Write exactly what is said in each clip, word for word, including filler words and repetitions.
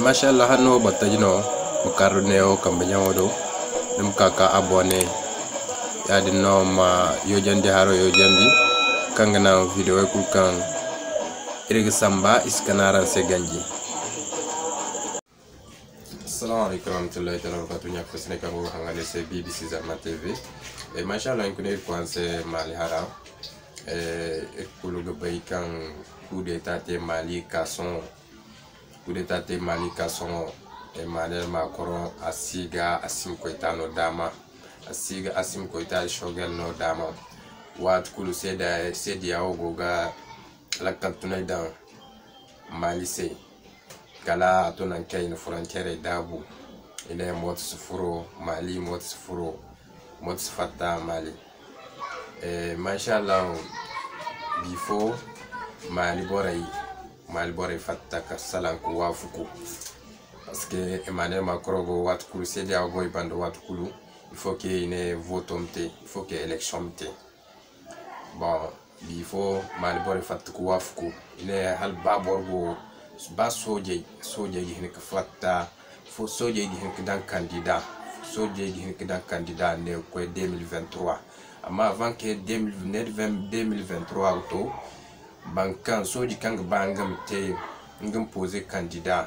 mashallah hanno batajino mukarneo kambanyawodo dum kaka abonné yadi no ma yojandi haro yojandi kangana video kul kan irga samba iskanaran se ganji. Assalamu alaikum warahmatullahi wabarakatuh. Nyak fasne kan wo hangane se B B C Zaman T V e mashallah en kunir ko anse mali hara e kulu go bay kan coup d'état te Mali ka son coup d'état te Mali ka son e Emmanuel Macron asiga Assimi Goïta no dama asiga Assimi Goïta shogel no dama wat kulu seda sedia ogoga la kantuna dan Mali se kala tonan kayne frontière dabu ina mot sufuro Mali mot sufuro mot fata Mali e mashallah before Mali boray Mali boray fatta ka salan ko wafuku parce que Emmanuel Macron go wat kulu sedia go ibando wat kulu il faut que ine votomte il faut que élection mte bon before Mali boray fatta ko wafuku ine hal baborgo ba soje soje gi hin ka fatta fo soje gi hin dan candidat soje gi hin dan candidat ne ko deux mille vingt-trois amma avant que deux mille vingt-trois auto bankan soji kang bangam te ngam poser candidat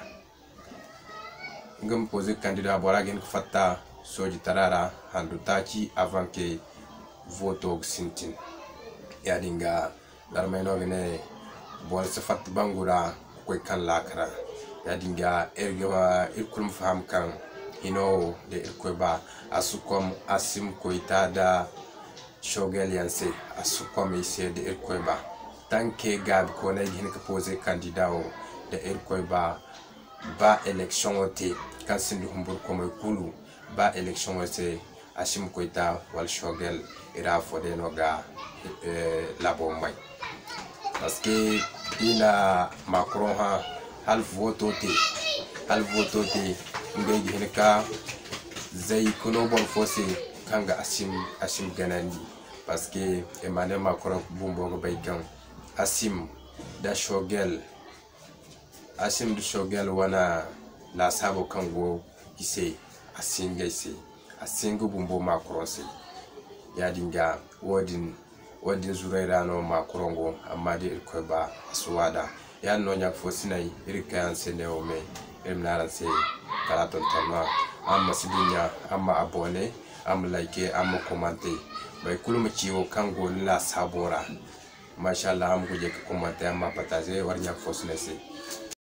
ngam poser candidat bora gen ka fatta soji tarara handu tachi avant que voto sintin ya dinga darmeno ne bol se fat bangura ko kan lakra ya dinga erga irkulum faham kan ino de irko ba asukom Assimi Goïta da shogel yanse asukom ise de irko ba tanke gab ko na hin ka poser candidat o de irko ba ba election ote kan sindu humbur ko moy kulu ba election ote Assimi Goïta wal shogel ira fode no ga e labo mai parce que ina Macron ha hal voto te hal voto te ngai hinka zai kuno bon fosse kanga Assimi Assimi ganandi parce que Emmanuel Macron bumbo go baykan Assimi da shogel Assimi du shogel wana la sabo kango ise Assimi gaise Assimi bumbo Macron se ya dinga wodin wadin zuraira no Macron go amma de ko ba suwada ya no nyak fo sinai irka yan sene o me irmnaran se kala ton tama amma sidinya amma abone am like am commenter bay kuluma ciwo kango la sabora mashallah am guje ko commenter amma partager war nyak fo sinai se